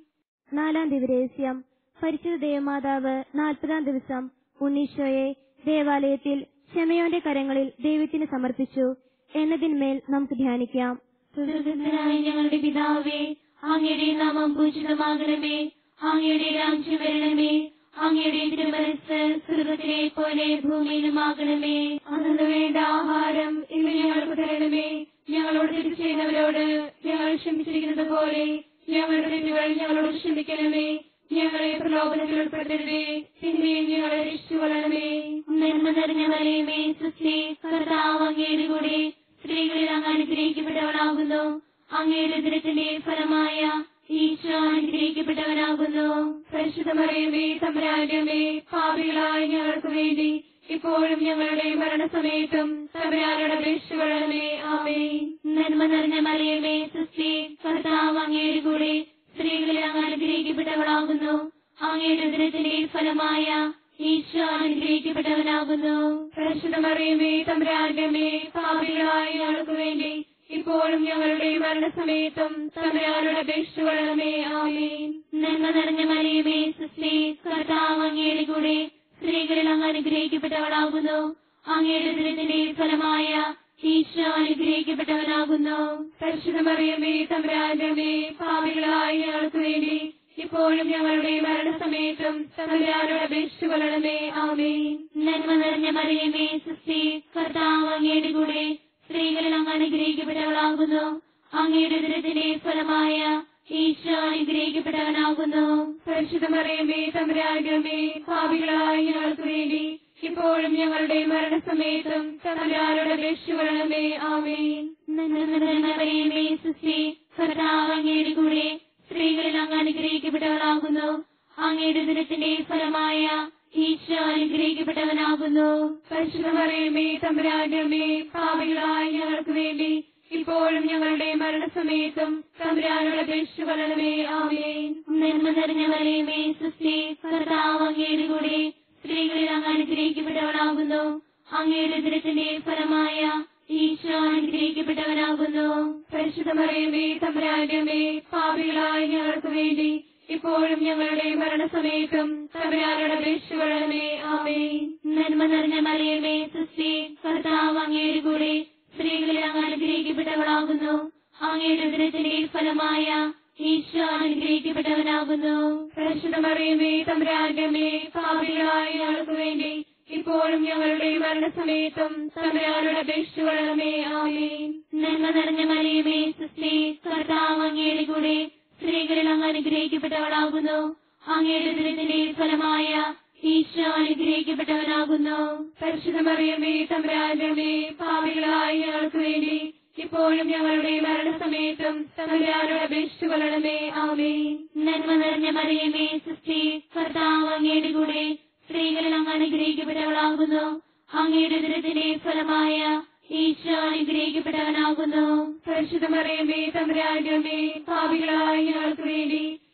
[SPEAKER 1] നാലാം ദിവരഹസ്യം. പരിശുദ്ധ ദേവമാതാവ് നാൽപ്പതാം ദിവസം ഉണ്ണീശോയെ ദേവാലയത്തിൽ ശമയോന്റെ കരങ്ങളിൽ ദൈവത്തിന് സമർപ്പിച്ചു എന്നതിന്മേൽ നമുക്ക് ധ്യാനിക്കാം.
[SPEAKER 2] സ്വർഗ്ഗസ്ഥനായ ഞങ്ങളുടെ പിതാവേ, അങ്ങയുടെ നാമം പൂജിതമാകണമേ. അങ്ങയുടെ രാജ്യം വരണമേ. അങ്ങയുടെ തിരുമനസ്സ് സ്വർഗ്ഗത്തിലെ പോലെ ഭൂമിയിലുമാകണമേ. അന്നു വേണ്ട ആഹാരം ഇന്ന് ഞങ്ങൾക്ക് തരണമേ. ഞങ്ങളോട് തെറ്റ് ചെയ്യുന്നവരോട് ഞങ്ങൾ ക്ഷമിച്ചിരിക്കുന്നത് പോലെ ഞങ്ങളുടെ തെറ്റുകൾ ഞങ്ങളോട് ക്ഷമിക്കണമേ. ഞങ്ങളെ പ്രലോഭനത്തിൽ ഉൾപ്പെടുത്തരുതേ, തിന്മയും ഞങ്ങളെ രക്ഷിച്ചുകൊള്ളണമേ. നന്മ നിറഞ്ഞ മറിയമേ, സുസ്തി, കർത്താവ് അങ്ങയുടെ കൂടെ സ്ത്രീകളിൽ അങ്ങ് അനുഗ്രഹിക്കപ്പെട്ടവളാകുന്നു. അങ്ങയുടെ ഉദരത്തിന്റെ ഫലമായ ഈശോ അനുഗ്രഹിക്കപ്പെട്ടവനാകുന്നു. പരിശുദ്ധ മറിയമേ, തമ്പുരാന്റെ അമ്മേ, പാപികളായ ഞങ്ങൾക്ക് വേണ്ടി ഇപ്പോഴും ഞങ്ങളുടെ മരണസമയത്തും തമ്പുരാനോട് അപേക്ഷിച്ചു കൊള്ളണമേ. ആമേൻ. നന്മ നിറഞ്ഞ മറിയമേ, സുസ്തി, കർത്താവ് അങ്ങയുടെ കൂടെ സ്ത്രീകളിൽ അങ്ങ് അനുഗ്രഹിക്കപ്പെട്ടവളാകുന്നു. അങ്ങയുടെ ഉദരത്തിന്റെ ഫലമായ ഈശോ അനുഗ്രഹിക്കപ്പെട്ടവനാകുന്നു. പരിശുദ്ധ മറിയമേ, തമ്പുരാന്റെ അമ്മേ, പാപികളായ ഞങ്ങൾക്ക് വേണ്ടി ഇപ്പോഴും ഞങ്ങളുടെ മരണസമയത്തും തമ്പുരാനോട് അപേക്ഷിച്ചു കൊള്ളണമേ. ആമേൻ. നന്മ നിറഞ്ഞ മറിയമേ, സുസ്തി, കർത്താവ് അങ്ങയുടെ കൂടെ സ്ത്രീകളിൽ അങ്ങ് അനുഗ്രഹിക്കപ്പെട്ടവളാകുന്നു. അങ്ങയുടെ ഉദരത്തിന്റെ ഫലമായ ഈശോ അനുഗ്രഹിക്കപ്പെട്ടവനാകുന്നു. പരിശുദ്ധ മറിയമേ, തമ്പുരാന്റെ അമ്മേ, പാപികളായ ഞങ്ങൾക്ക് വേണ്ടി ഇപ്പോഴും ഞങ്ങളുടെ മരണസമയത്തും തമ്പുരാനോട് അപേക്ഷിച്ചു കൊള്ളണമേ. ആമേൻ. നന്മ നിറഞ്ഞ മറിയമേ, സുസ്തി, കർത്താവ് അങ്ങയുടെ കൂടെ സ്ത്രീകളിൽ അങ്ങ് അനുഗ്രഹിക്കപ്പെട്ടവളാകുന്നു. അങ്ങയുടെ ഉദരത്തിന്റെ ഫലമായ ഈശോ അനുഗ്രഹിക്കപ്പെട്ടവനാകുന്നു. പരിശുദ്ധ മറിയമേ, തമ്പുരാന്റെ അമ്മേ, പാപികളായ ഞങ്ങൾക്ക് വേണ്ടി ഇപ്പോഴും ഞങ്ങളുടെ മരണസമയത്തും തമ്പുരാനോട് അപേക്ഷിച്ചു കൊള്ളണമേ. ആമേൻ. നന്മ നിറഞ്ഞ മറിയമേ, സുസ്തി, കർത്താവ് അങ്ങയുടെ കൂടെ സ്ത്രീകളിൽ അങ്ങ് അനുഗ്രഹിക്കപ്പെട്ടവളാകുന്നു. അങ്ങയുടെ ഉദരത്തിന്റെ ഫലമായ ഈശോ അനുഗ്രഹിക്കപ്പെട്ടവനാകുന്നു. പരിശുദ്ധ മറിയമേ, തമ്പുരാന്റെ അമ്മേ, പാപികളായ ഞങ്ങൾക്ക് വേണ്ടി ഇപ്പോഴും ഞങ്ങളുടെ മരണസമയത്തും തമ്പുരാനോട് അപേക്ഷിച്ചു കൊള്ളണമേ. ആമേൻ. നന്മ നിറഞ്ഞ മറിയമേ, സുസ്തി, കർത്താവ് അങ്ങയുടെ കൂടെ സ്ത്രീകളിൽ അങ്ങ് അനുഗ്രഹിക്കപ്പെട്ടവളാകുന്നു. അങ്ങയുടെ ഉദരത്തിന്റെ ഫലമായ ഈശോ അനുഗ്രഹിക്കപ്പെട്ടവനാകുന്നു. പരിശുദ്ധ മറിയമേ, തമ്പുരാന്റെ അമ്മേ, പാപികളായ ഞങ്ങൾക്ക് വേണ്ടി ഇപ്പോഴും ഞങ്ങളുടെ മരണസമയത്തും തമ്പുരാനോട് അപേക്ഷിച്ചു കൊള്ളണമേ. ആമേൻ. നന്മ നിറഞ്ഞ മറിയമേ, സുസ്തി, കർത്താവ് അങ്ങയുടെ കൂടെ സ്ത്രീകളിൽ അങ്ങ് അനുഗ്രഹിക്കപ്പെട്ടവളാകുന്നു. അങ്ങയുടെ ഉദരത്തിന്റെ ഫലമായ ഈശോ അനുഗ്രഹിക്കപ്പെട്ടവനാകുന്നു. പരിശുദ്ധ മറിയമേ, തമ്പുരാന്റെ അമ്മേ, പാപികളായ ഞങ്ങൾക്ക് വേണ്ടി ഇപ്പോഴും ഞങ്ങളുടെ മരണസമയത്തും തമ്പുരാനോട് അപേക്ഷിച്ചു കൊള്ളണമേ. ആമേൻ. നന്മ നിറഞ്ഞ മറിയമേ, സുസ്തി, കർത്താവ് അങ്ങയുടെ കൂടെ സ്ത്രീകളിൽ അങ്ങ് അനുഗ്രഹിക്കപ്പെട്ടവളാകുന്നു. അങ്ങയുടെ ഉദരത്തിന്റെ ഫലമായ ഈശോ അനുഗ്രഹിക്കപ്പെട്ടവനാകുന്നു. പരിശുദ്ധ മറിയമേ, തമ്പുരാന്റെ അമ്മേ, പാപികളായ ഞങ്ങൾക്ക് വേണ്ടി ഇപ്പോഴും ഞങ്ങളുടെ മരണസമയത്തും തമ്പുരാനോട് അപേക്ഷിച്ചു കൊള്ളണമേ. ആമേൻ. നന്മ നിറഞ്ഞ മറിയമേ, സുസ്തി, കർത്താവ് അങ്ങയുടെ കൂടെ സ്ത്രീകളിൽ അങ്ങ് അനുഗ്രഹിക്കപ്പെട്ടവളാകുന്നു. അങ്ങയുടെ ഉദരത്തിന്റെ ഫലമായ ഈശോ അനുഗ്രഹിക്കപ്പെട്ടവനാകുന്നു. പരിശുദ്ധ മറിയമേ, തമ്പുരാന്റെ അമ്മേ, പാപികളായ ഞങ്ങൾക്ക് വേണ്ടി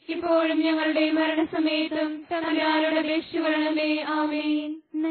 [SPEAKER 2] ഇപ്പോഴും ഞങ്ങളുടെ മരണസമയത്തും തമ്പുരാനോട് അപേക്ഷിച്ചുകൊള്ളണമേ. ആമേൻ.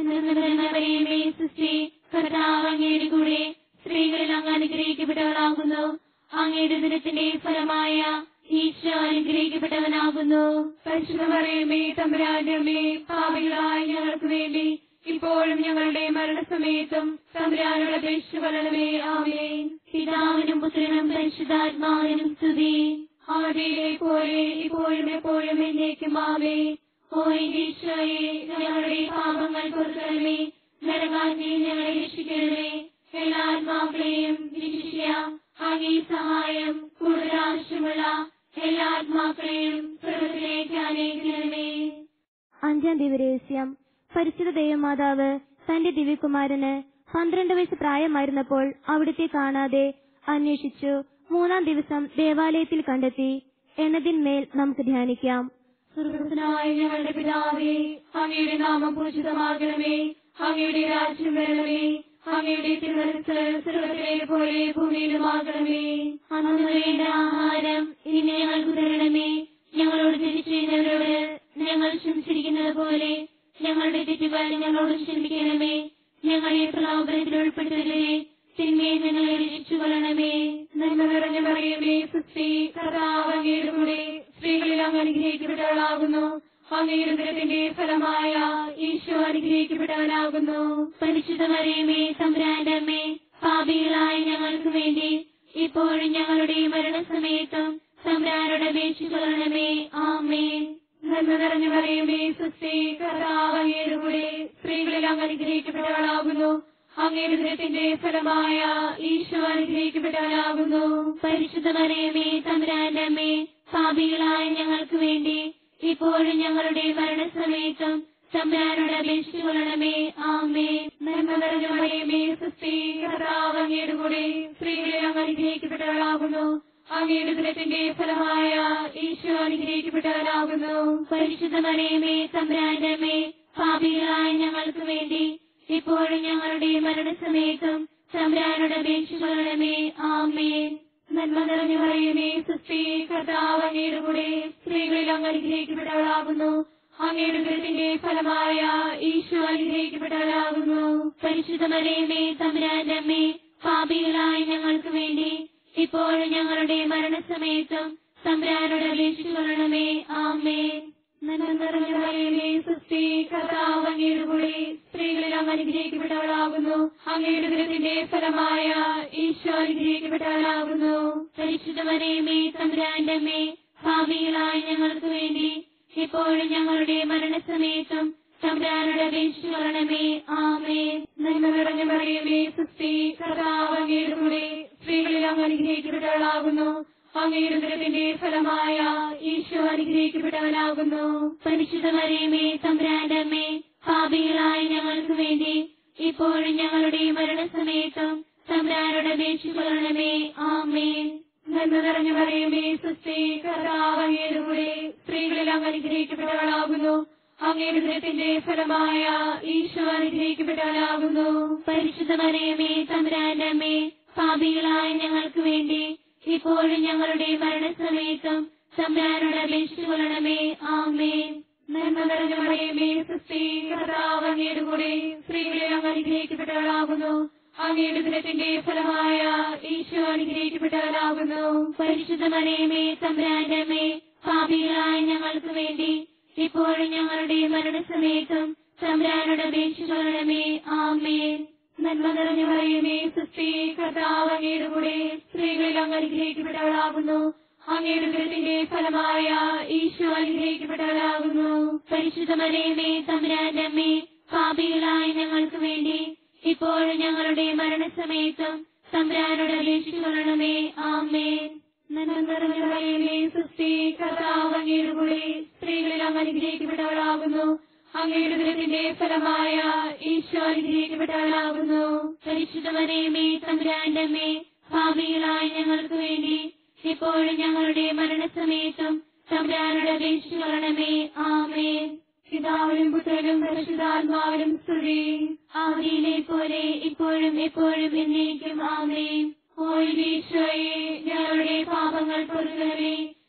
[SPEAKER 2] നന്മ സൃഷ്ടി കർത്താവ് അങ്ങയുടെ കൂടെ സ്ത്രീകളിൽ അങ്ങ് അനുഗ്രഹിക്കപ്പെട്ടവളാകുന്നു. അങ്ങയുടെ ദിനത്തിന്റെ ഫലമായ ഈശോ അനുഗ്രഹിക്കപ്പെട്ടവനാകുന്നു. പരിശുദ്ധ മറിയമേ, തമ്പുരാന്റെ അമ്മേ, പാപികളായ ഞങ്ങൾക്ക് വേണ്ടി ഇപ്പോഴും ഞങ്ങളുടെ മരണസമയത്തും തമ്പുരാനോട് അപേക്ഷിച്ചുകൊള്ളണമേ. ആമേൻ. പിതാവിനും പുത്രനും പരിശുദ്ധാത്മാവിനും സ്തുതി. ആദിയിലെ പോലെ ഇപ്പോഴും എപ്പോഴും എന്നേക്കും. ആമേൻ. ഓ ഈശോയെ, ഞങ്ങളുടെ പാപങ്ങൾ പൊറുക്കണമേ. നരകാഗ്നിയിൽ ഞങ്ങളെ രക്ഷിക്കണമേ. എല്ലാ ആത്മാക്കളെയും വിശിഷ്യ അങ്ങേ സഹായം കൂടുതൽ ആവശ്യമുള്ള എല്ലാ ആത്മാക്കളെയും സ്വർഗ്ഗത്തിലേക്ക് അനയിക്കണമേ.
[SPEAKER 1] അഞ്ചാം ദിവരഹസ്യം. പരിശുദ്ധ ദൈവമാതാവ് തന്റെ ദിവ്യകുമാരന് പന്ത്രണ്ട് വയസ്സ് പ്രായമായിരുന്നപ്പോൾ അവിടുത്തെ കാണാതെ അന്വേഷിച്ചു മൂന്നാം ദിവസം ദേവാലയത്തിൽ കണ്ടെത്തി എന്നതിന്മേൽ നമുക്ക് ധ്യാനിക്കാം.
[SPEAKER 2] സ്വർഗ്ഗസ്ഥനായ ഞങ്ങളുടെ പിതാവേ, അങ്ങയുടെ നാമം പൂജിതമാകണമേ. അങ്ങയുടെ രാജ്യം വരണമേ. അങ്ങയുടെ തിരുമനസ്സ് സ്വർഗ്ഗത്തിലെ പോലെ ഭൂമിയിലുമാകണമേ. അന്നു വേണ്ട ആഹാരം ഇനി ഞങ്ങൾക്ക് തരണമേ. ഞങ്ങളോട് തെറ്റ് ചെയ്യുന്നവരോട് ഞങ്ങൾ ക്ഷമിച്ചിരിക്കുന്നത് പോലെ ഞങ്ങളുടെ തെറ്റുകൾ ഞങ്ങളോട് ക്ഷമിക്കണമേ. ഞങ്ങളെ പ്രലോഭനത്തിൽ ഉൾപ്പെടുത്തരുതേ. തിന്മയെ ഞങ്ങളെ രക്ഷിച്ചുകൊള്ളണമേ. നന്മ നിറഞ്ഞ മറിയമേ, സുസ്തി, കർത്താവ് അങ്ങയുടെ കൂടെ സ്ത്രീകളിൽ അങ്ങ് അനുഗ്രഹിക്കപ്പെട്ടവളാകുന്നു. അങ്ങയുടെ ഉദരത്തിന്റെ ഫലമായ ഈശോ അനുഗ്രഹിക്കപ്പെട്ടവനാകുന്നു. പരിശുദ്ധ മറിയമേ, തമ്പുരാന്റെ അമ്മേ, പാപികളായ ഞങ്ങൾക്ക് വേണ്ടി ഇപ്പോഴും ഞങ്ങളുടെ മരണസമയത്തും തമ്പുരാനോട് അപേക്ഷിച്ചുകൊള്ളണമേ. ആമേൻ. നന്മ നിറഞ്ഞ മറിയമേ, സുസ്തി, കർത്താവ് അങ്ങയുടെ കൂടെ സ്ത്രീകളിൽ അങ്ങ് അനുഗ്രഹിക്കപ്പെട്ടവളാകുന്നു. അങ്ങയുടെ ഉദരത്തിന്റെ ഫലമായ ഈശോ അനുഗ്രഹിക്കപ്പെട്ടവനാകുന്നു. പരിശുദ്ധ മറിയമേ, തമ്പുരാന്റെ അമ്മേ, പാപികളായ ഞങ്ങൾക്ക് വേണ്ടി ഇപ്പോഴും ഞങ്ങളുടെ മരണസമയത്തും തമ്പുരാനോട് അപേക്ഷിച്ചുകൊള്ളണമേ. ആമേൻ. നന്മ നിറഞ്ഞ മറിയമേ, സുസ്തി, കർത്താവ് അങ്ങയുടെ കൂടെ സ്ത്രീകളിൽ അങ്ങ് അനുഗ്രഹിക്കപ്പെട്ടവളാകുന്നു. അങ്ങയുടെ ഉദരത്തിന്റെ ഫലമായ ഈശോ അനുഗ്രഹിക്കപ്പെട്ടവനാകുന്നു. പരിശുദ്ധ മറിയമേ, തമ്പുരാന്റെ അമ്മേ, പാപികളായ ഞങ്ങൾക്ക് വേണ്ടി ഇപ്പോഴും ഞങ്ങളുടെ മരണസമയത്തും തമ്പുരാനോട് അപേക്ഷിച്ചുകൊള്ളണമേ. ആമേൻ. നന്മ നിറഞ്ഞ മറിയമേ, സുസ്തി, കർത്താവ് അങ്ങയുടെ കൂടെ സ്ത്രീകളിൽ അങ്ങ് അനുഗ്രഹിക്കപ്പെട്ടവളാകുന്നു. അങ്ങയുടെ ഉദരത്തിന്റെ ഫലമായ ഈശോ അനുഗ്രഹിക്കപ്പെട്ടവളാകുന്നു. പരിശുദ്ധ മറിയമേ, തമ്പുരാന്റെ അമ്മേ, പാപികളായ ഞങ്ങൾക്ക് വേണ്ടി ഇപ്പോഴും ഞങ്ങളുടെ മരണസമയത്തും തമ്പുരാനോട് അപേക്ഷിച്ചുകൊള്ളണമേ. ആമേൻ. നന്മ നിറഞ്ഞ മറിയമേ, സുസ്തി, കർത്താവ് അങ്ങയുടെ കൂടെ സ്ത്രീകളിൽ അങ്ങ് അനുഗ്രഹിക്കപ്പെട്ടവളാകുന്നു. അങ്ങയുടെ ഉദരത്തിന്റെ ഫലമായ ഈശോ അനുഗ്രഹിക്കപ്പെട്ടവളാകുന്നു. പരിശുദ്ധ മറിയമേ, തമ്പുരാന്റെ അമ്മേ, പാപികളായ ഞങ്ങൾക്ക് വേണ്ടി ഇപ്പോഴും ഞങ്ങളുടെ മരണസമയത്തും തമ്പുരാനോട് അപേക്ഷിച്ചുകൊള്ളണമേ. ആമേൻ. നന്മ നിറഞ്ഞ മറിയമേ, സുസ്തി, കർത്താവ് അങ്ങയുടെ കൂടെ സ്ത്രീകളിൽ അങ്ങ് അനുഗ്രഹിക്കപ്പെട്ടവളാകുന്നു. അങ്ങയുടെ ഉദരത്തിന്റെ ഫലമായ ഈശോ അനുഗ്രഹിക്കപ്പെട്ടവനാകുന്നു. പരിശുദ്ധ മറിയമേ, തമ്പുരാന്റെ അമ്മേ, പാപികളായ ഞങ്ങൾക്ക് വേണ്ടി ഇപ്പോഴും ഞങ്ങളുടെ മരണസമയത്തും തമ്പുരാനോട് അപേക്ഷിച്ചുകൊള്ളണമേ. ആമേൻ. നന്മ നിറഞ്ഞ മറിയമേ, സുസ്തി, കർത്താവ് അങ്ങയുടെ കൂടെ സ്ത്രീകളിൽ അങ്ങ് അനുഗ്രഹിക്കപ്പെട്ടവളാകുന്നു. അങ്ങയുടെ ഉദരത്തിന്റെ ഫലമായ ഈശോ അനുഗ്രഹിക്കപ്പെട്ടവനാകുന്നു. പരിശുദ്ധ മറിയമേ, തമ്പുരാന്റെ അമ്മേ, പാപികളായ ഞങ്ങൾക്ക് വേണ്ടി ഇപ്പോഴും ഞങ്ങളുടെ മരണസമയത്തും തമ്പുരാനോട് അപേക്ഷിച്ചുകൊള്ളണമേ. ആമേൻ. നന്മ നിറഞ്ഞ മറിയമേ, സുസ്തി, കർത്താവ് അങ്ങയുടെ കൂടെ സ്ത്രീകളിൽ അങ്ങ് അനുഗ്രഹിക്കപ്പെട്ടവളാകുന്നു. അങ്ങയുടെ ഉദരത്തിന്റെ ഫലമായ ഈശോ അനുഗ്രഹിക്കപ്പെട്ടവനാകുന്നു. പരിശുദ്ധ മറിയമേ, തമ്പുരാന്റെ അമ്മേ, പാപികളായ ഞങ്ങൾക്ക് വേണ്ടി ഇപ്പോഴും ഞങ്ങളുടെ മരണസമയത്തും തമ്പുരാനോട് അപേക്ഷിച്ചുകൊള്ളണമേ. ആമേൻ. നന്മ നിറഞ്ഞ മറിയമേ, സുസ്തി, കർത്താവ് അങ്ങയുടെ കൂടെ സ്ത്രീകളിൽ അങ്ങ് അനുഗ്രഹിക്കപ്പെട്ടവളാകുന്നു. അങ്ങയുടെ ഉദരത്തിന്റെ ഫലമായ ഈശോ അനുഗ്രഹിക്കപ്പെട്ടവളാകുന്നു. പരിശുദ്ധ മറിയമേ, തമ്പുരാന്റെ അമ്മേ, പാപികളായ ഞങ്ങൾക്ക് വേണ്ടി ഇപ്പോഴും ഞങ്ങളുടെ മരണസമയത്തും തമ്പുരാനോട് അപേക്ഷിച്ചുകൊള്ളണമേ. ആമേൻ. നന്മ നിറഞ്ഞ മറിയമേ, സുസ്തി, കർത്താവ് അങ്ങയുടെ കൂടെ സ്ത്രീകളിൽ അങ്ങ് അനുഗ്രഹിക്കപ്പെട്ടവളാകുന്നു. അങ്ങയുടെ ഉദരത്തിന്റെ ഫലമായ ഈശോ അനുഗ്രഹിക്കപ്പെട്ടവളാകുന്നു. പരിശുദ്ധ മറിയമേ, തമ്പുരാന്റെ അമ്മേ, പാപികളായ ഞങ്ങൾക്ക് വേണ്ടി ഇപ്പോഴും ഞങ്ങളുടെ മരണസമയത്തും തമ്പുരാനോട് അപേക്ഷിച്ചുകൊള്ളണമേ. ആമേൻ. പിതാവിനും പുത്രനും പരിശുദ്ധാത്മാവിനും സ്തുതി. ആദിയിലെ പോലെ ഇപ്പോഴും എപ്പോഴും എന്നേക്കും. ആമേൻ. ഓ ഈശോയെ, ഞങ്ങളുടെ പാപങ്ങൾ പൊറുക്കണമേ.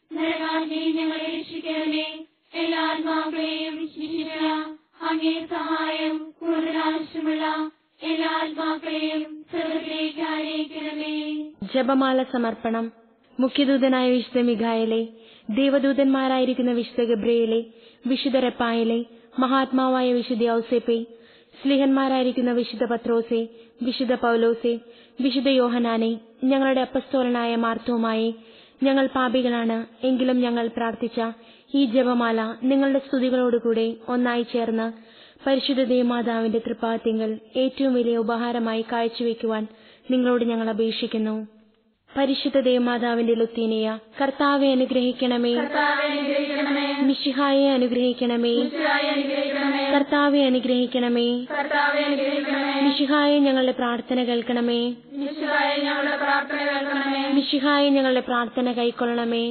[SPEAKER 2] നരകാഗ്നിയിൽ ഞങ്ങളെ രക്ഷിക്കണമേ. എല്ലാ ആത്മാക്കളെയും വിശിഷ്യ അങ്ങേ സഹായം കൂടുതൽ ആവശ്യമുള്ള എല്ലാ ആത്മാക്കളെയും സ്വർഗ്ഗത്തിലേക്ക് ആനയിക്കണമേ.
[SPEAKER 3] ജപമാല സമർപ്പണം. മുഖ്യദൂതനായ വിശുദ്ധ മിഖായേലേ, ദേവദൂതന്മാരായിരിക്കുന്ന വിശുദ്ധ ഗബ്രിയേലേ, വിശുദ്ധ റഫായേലേ, മഹാത്മാവായ വിശുദ്ധ ഔസേപ്പേ, സ്ലിഹന്മാരായിരിക്കുന്ന വിശുദ്ധ പത്രോസേ, വിശുദ്ധ പൗലോസേ, വിശുദ്ധ യോഹനാനെ, ഞങ്ങളുടെ അപ്പസ്തോലനായ മാർത്തോമായെ, ഞങ്ങൾ പാപികളാണ്, എങ്കിലും ഞങ്ങൾ പ്രാർത്ഥിച്ച ഈ ജപമാല നിങ്ങളുടെ സ്തുതികളോടുകൂടെ ഒന്നായി ചേർന്ന് പരിശുദ്ധ ദേവമാതാവിന്റെ തൃപ്പാദത്തിങ്കൽ ഏറ്റവും വലിയ ഉപഹാരമായി കാഴ്ചവെക്കുവാൻ നിങ്ങളോട് ഞങ്ങൾ അപേക്ഷിക്കുന്നു. പരിശുദ്ധ ദേവമാതാവിന്റെ ലുത്തീനിയ, കർത്താവെ അനുഗ്രഹിക്കണമേ. മിശിഹായെ അനുഗ്രഹിക്കണമേ. കർത്താവെ അനുഗ്രഹിക്കണമേ. മിശിഹായെ ഞങ്ങളുടെ പ്രാർത്ഥന കേൾക്കണമേ. മിശിഹായെ ഞങ്ങളുടെ പ്രാർത്ഥന കൈക്കൊള്ളണമേ.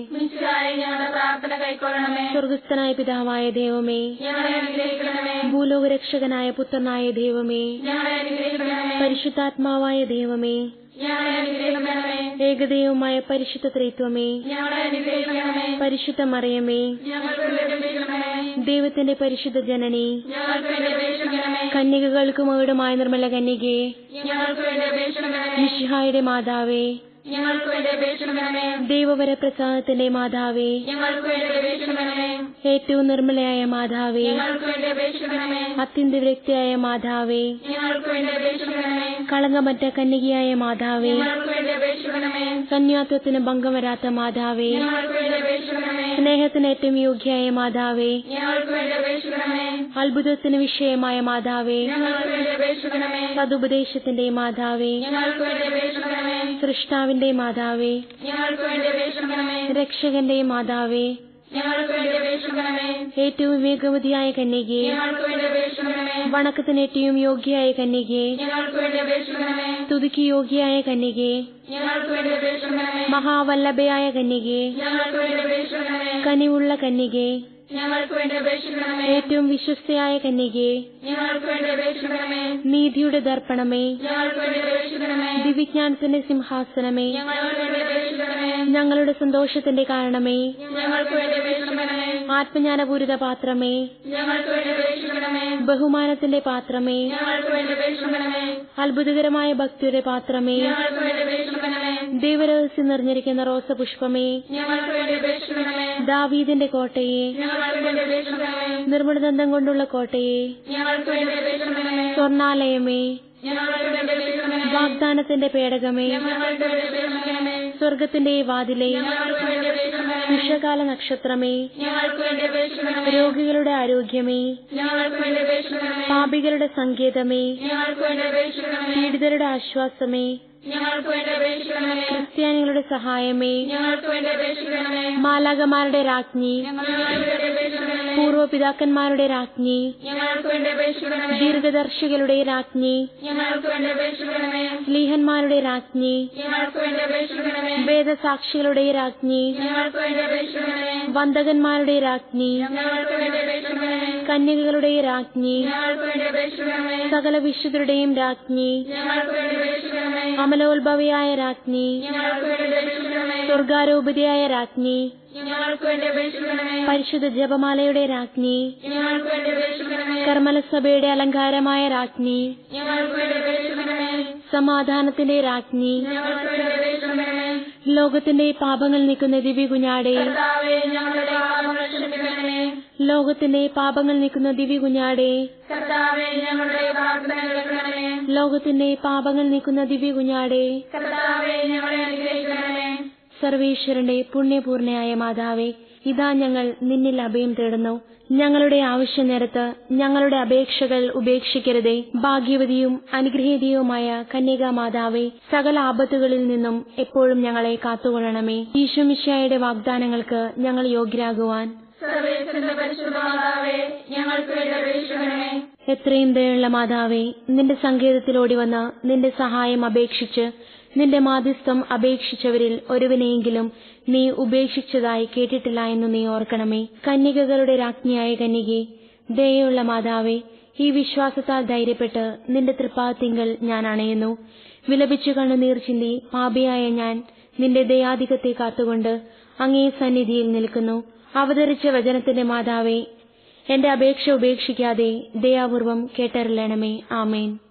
[SPEAKER 3] സ്വർഗസ്ഥനായ പിതാവായ ദൈവമേ, ഭൂലോകരക്ഷകനായ പുത്രനായ ദൈവമേ, പരിശുദ്ധാത്മാവായ ദൈവമേ, ഏകദൈവമായ പരിശുദ്ധ ത്രിത്വമേ, പരിശുദ്ധ മറിയമേ, ദൈവത്തിന്റെ പരിശുദ്ധ ജനനി, കന്യകകൾക്ക് മകുടമായ നിർമ്മല കന്യകേ, മിശിഹായുടെ മാതാവേ, ദൈവവരപ്രസാദത്തിന്റെ മാതാവേ, ഏറ്റവും നിർമ്മലയായ മാതാവേ, അത്യന്ത വ്യക്തിയായ മാതാവേ, കളങ്കമറ്റ കന്യകയായ മാതാവേ, കന്യാത്വത്തിന് ഭംഗം വരാത്ത മാതാവേ, സ്നേഹത്തിന് ഏറ്റവും യോഗ്യയായ മാതാവേ, അത്ഭുതത്തിന് വിഷയമായ മാതാവേ, സതുപദേശത്തിന്റെ മാതാവേ, സൃഷ്ടാവിന്റെ മാതാവേ, രക്ഷകന്റെ മാതാവേ, ഏറ്റവും വിവേകവതിയായ കന്യകേ, വണക്കത്തിന് ഏറ്റവും യോഗ്യയായ കന്യകേ, സ്തുതിക്ക് യോഗ്യയായ കന്യകേ, മഹാവല്ലഭയായ കന്യകേ, കനിവുള്ള കന്യകേ, ഏറ്റവും വിശ്വസ്തയായ കന്യകേ, നീതിയുടെ ദർപ്പണമേ, ദിവ്യജ്ഞാനത്തിന്റെ സിംഹാസനമേ, ഞങ്ങളുടെ സന്തോഷത്തിന്റെ കാരണമേ, ആത്മജ്ഞാനപൂരിത പാത്രമേ, ബഹുമാനത്തിന്റെ പാത്രമേ, അത്ഭുതകരമായ ഭക്തിയുടെ പാത്രമേ, ദൈവരഹസ്യം നിറഞ്ഞിരിക്കുന്ന റോസപുഷ്പമേ, ദാവീദിന്റെ കോട്ടയെ, നിർമ്മലദന്തം കൊണ്ടുള്ള കോട്ടയെ, സ്വർണാലയമേ, വാഗ്ദാനത്തിന്റെ പേടകമേ, സ്വർഗത്തിന്റെ വാതിലേ, വിഷകാല നക്ഷത്രമേ, രോഗികളുടെ ആരോഗ്യമേ, പാപികളുടെ സങ്കേതമേ, പീഡിതരുടെ ആശ്വാസമേ, ക്രിസ്ത്യാനികളുടെ സഹായമേ, മാലാകമാരുടെ രാജ്ഞി, പൂർവപിതാക്കന്മാരുടെ രാജ്ഞി, ദീർഘദർശികളുടെ രാജ്ഞി, സ്ലീഹന്മാരുടെ രാജ്ഞി, വേദസാക്ഷികളുടെ രാജ്ഞി, വന്ദകന്മാരുടെ രാജ്ഞി, കന്യകകളുടെ രാജ്ഞി, സകല വിശുദ്ധരുടെയും രാജ്ഞി, അമലോത്ഭവയായ രാജ്ഞി, സ്വർഗാരോപതിയായ രാജ്ഞി, പരിശുദ്ധ ജപമാലയുടെ രാജ്ഞി, കർമ്മലസഭയുടെ അലങ്കാരമായ രാജ്ഞി, സമാധാനത്തിന്റെ രാജ്ഞി, ലോകത്തിന്റെ പാപങ്ങൾ നീക്കുന്ന ദിവ്യ കുഞ്ഞാടേ, ലോകത്തിന്റെ പാപങ്ങൾ നീക്കുന്ന ദിവ്യ കുഞ്ഞാടേ, ലോകത്തിന്റെ പാപങ്ങൾ നീക്കുന്ന ദിവ്യ കുഞ്ഞാടേ, സർവേശ്വരന്റെ പുണ്യപൂർണയായ മാതാവേ, ഇതാ ഞങ്ങൾ നിന്നിൽ അഭയം തേടുന്നു. ഞങ്ങളുടെ ആവശ്യ നേരത്ത് ഞങ്ങളുടെ അപേക്ഷകൾ ഉപേക്ഷിക്കരുതേ. ഭാഗ്യവതിയും അനുഗ്രഹീതയുമായ കന്യകാ മാതാവേ, സകല ആപത്തുകളിൽ നിന്നും എപ്പോഴും ഞങ്ങളെ കാത്തുകൊള്ളണമേ. ഈശോ മിശിഹായുടെ വാഗ്ദാനങ്ങൾക്ക് ഞങ്ങൾ യോഗ്യരാകുവാൻ എത്രയും ദയുള്ള മാതാവേ, നിന്റെ സങ്കേതത്തിലോടി വന്ന് നിന്റെ സഹായം അപേക്ഷിച്ച് നിന്റെ മാധ്യസ്ഥം അപേക്ഷിച്ചവരിൽ ഒരുവനെയെങ്കിലും നീ ഉപേക്ഷിച്ചതായി കേട്ടിട്ടില്ല എന്ന് നീ ഓർക്കണമേ. കന്യകകളുടെ രാജ്ഞിയായ കന്യകേ, ദയുള്ള മാതാവേ, ഈ വിശ്വാസത്താൽ ധൈര്യപ്പെട്ട് നിന്റെ തൃപ്പാദത്തിങ്കൽ ഞാൻ അണയുന്നു. വിലപിച്ചു കണ്ണുനീർ ചിന്തി പാപിയായ ഞാൻ നിന്റെ ദയാധികത്തെ കാത്തുകൊണ്ട് അങ്ങേ സന്നിധിയിൽ നിൽക്കുന്നു. അവതരിച്ച വചനത്തിന്റെ മാതാവേ, എന്റെ അപേക്ഷ ഉപേക്ഷിക്കാതെ ദയാപൂർവം കേട്ടരുളണമേ. ആമേൻ.